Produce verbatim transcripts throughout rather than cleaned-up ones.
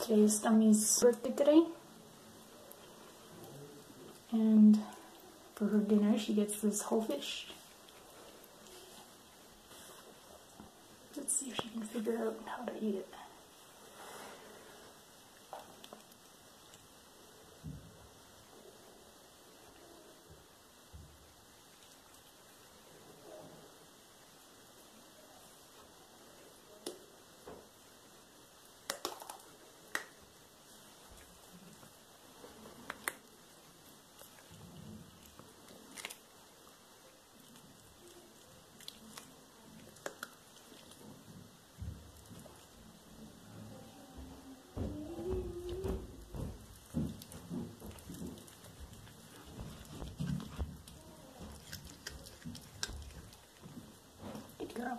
Today is Stormie's birthday today, and for her dinner she gets this whole fish. Let's see if she can figure out how to eat it. Good girl.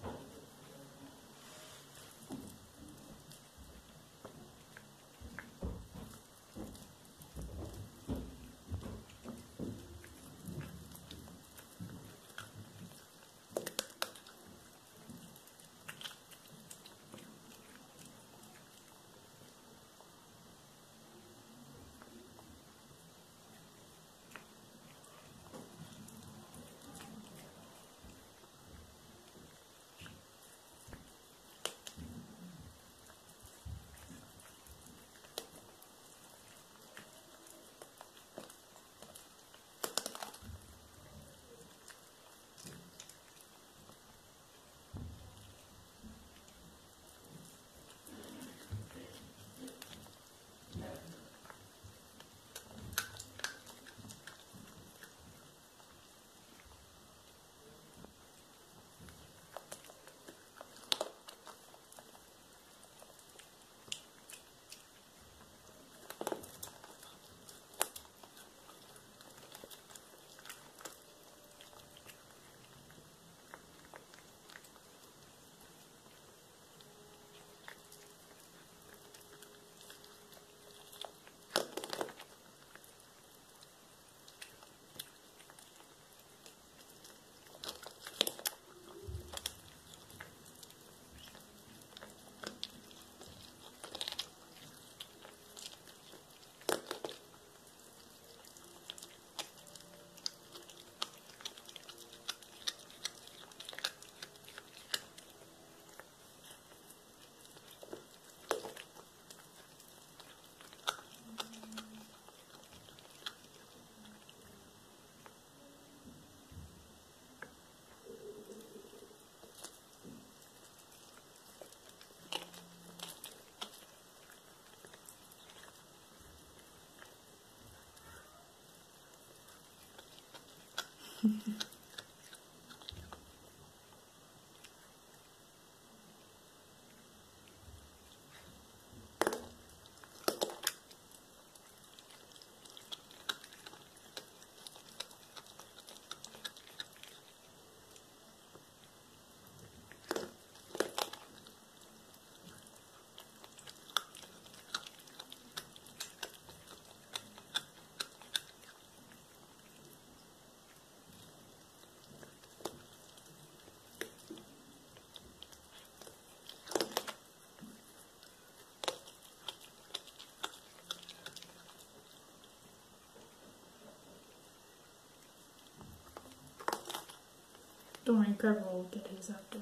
Don't worry, Carver will get his after.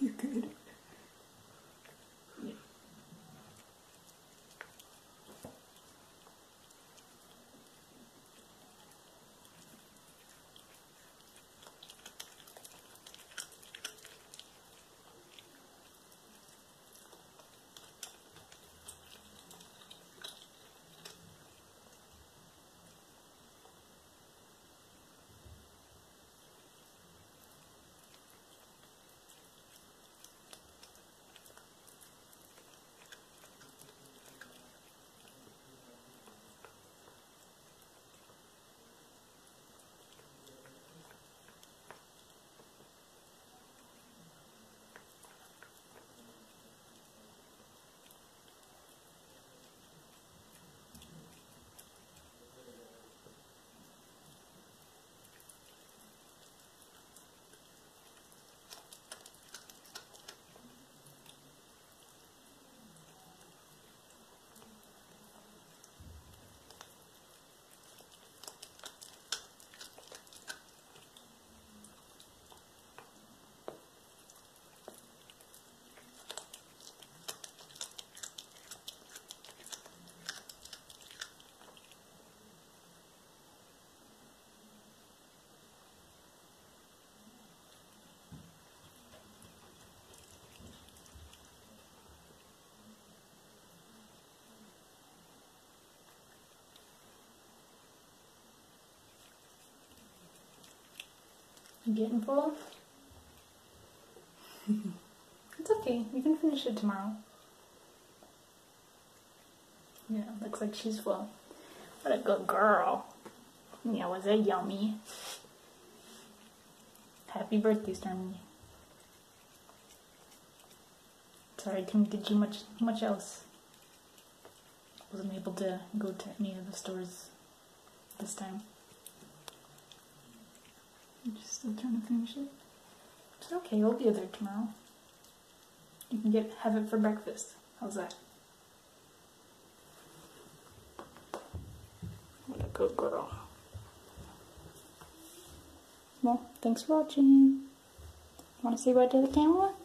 You good? Yeah. You getting full? It's okay, we can finish it tomorrow. Yeah, looks like she's full. What a good girl. Yeah, was that yummy? Happy birthday, Stormie. Sorry, I couldn't get you much much else. Wasn't able to go to any of the stores this time. I'm just still trying to finish it. It's okay, we'll be there tomorrow. You can get have it for breakfast. How's that? What a good girl. Well, thanks for watching. Want to say bye to the camera?